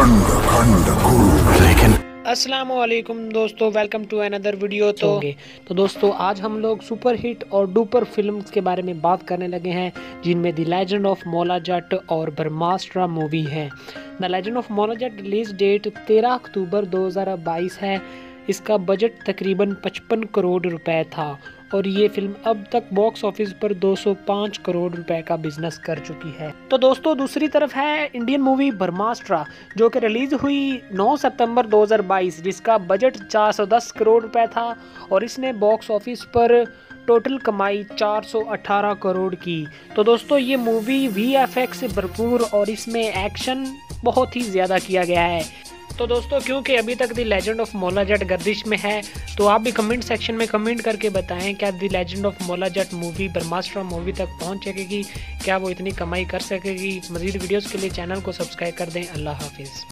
खंड खंड लेकिन अस्सलामुअलैकुम दोस्तों, वेलकम टू अनदर वीडियो। तो दोस्तों आज हम लोग सुपर हिट और डुपर फिल्म्स के बारे में बात करने लगे हैं, जिनमें the legend of Maula Jatt और ब्रह्मास्त्र मूवी है। The legend of Maula Jatt release date 13 अक्टूबर 2022 है। इसका बजट तकरीबन 55 करोड़ रुपए था और ये फिल्म अब तक बॉक्स ऑफिस पर 205 करोड़ रुपए का बिजनेस कर चुकी है। तो दोस्तों दूसरी तरफ है इंडियन मूवी ब्रह्मास्त्र, जो कि रिलीज हुई 9 सितंबर 2022, जिसका बजट 410 करोड़ रुपए था और इसने बॉक्स ऑफिस पर टोटल कमाई 418 करोड़ की। तो दोस्तों ये मूवी VFX से भरपूर और इसमें एक्शन बहुत ही ज़्यादा किया गया है। तो दोस्तों क्योंकि अभी तक द लेजेंड ऑफ मौला जट गर्दिश में है, तो आप भी कमेंट सेक्शन में कमेंट करके बताएं क्या the legend of Maula Jatt movie Brahmastra movie तक पहुंच सकेगी, क्या वो इतनी कमाई कर सकेगी। मज़ीद वीडियोस के लिए चैनल को सब्सक्राइब कर दें। अल्लाह हाफिज़।